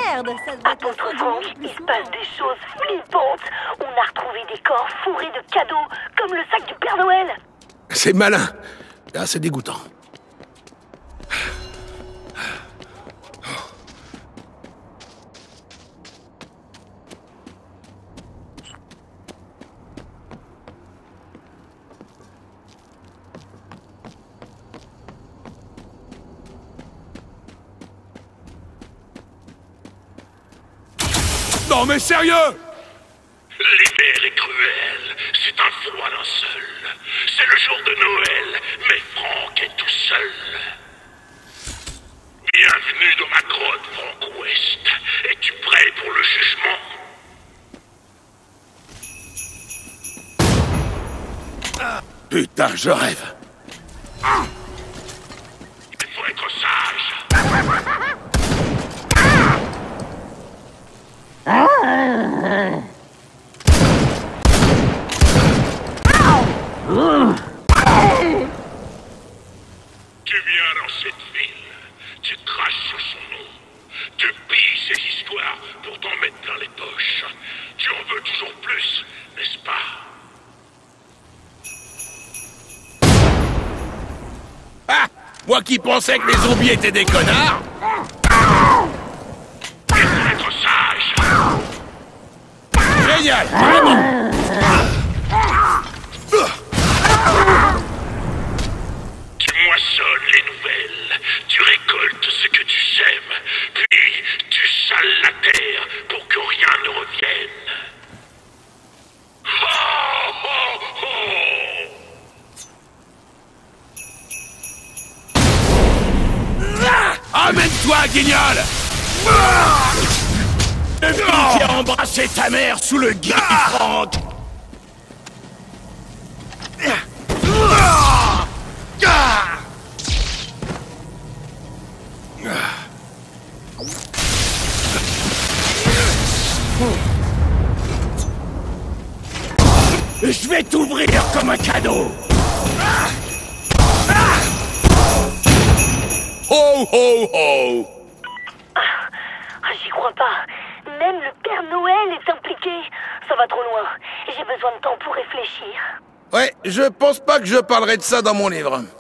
merde, ça doit être Apôtre la faute Franck, du monde il plus se passe souvent. des choses flippantes. On a retrouvé des corps fourrés de cadeaux, comme le sac du Père Noël. C'est malin. Là, c'est dégoûtant. Non mais sérieux! L'hiver est cruel, c'est un froid linceul. C'est le jour de Noël, mais Franck est tout seul. Bienvenue dans ma grotte, Franck West. Es-tu prêt pour le jugement? Putain, je rêve. Il faut être sage. Tu viens dans cette ville, tu craches sur son nom, tu pilles ses histoires pour t'en mettre plein les poches. Tu en veux toujours plus, n'est-ce pas? Ah! Moi qui pensais que les zombies étaient des connards! Il faut être sage. Génial! Vraiment! Tu moissonnes les nouvelles, tu récoltes ce que tu sèmes, puis tu sales la terre pour que rien ne revienne. Ho, ho, ho. Amène-toi, guignol! Depuis qui a embrassé ta mère sous le guet du Franck! Je vais t'ouvrir comme un cadeau! Ho ho ho! J'y crois pas. Même le Père Noël est impliqué. Ça va trop loin. J'ai besoin de temps pour réfléchir. Ouais, je pense pas que je parlerai de ça dans mon livre.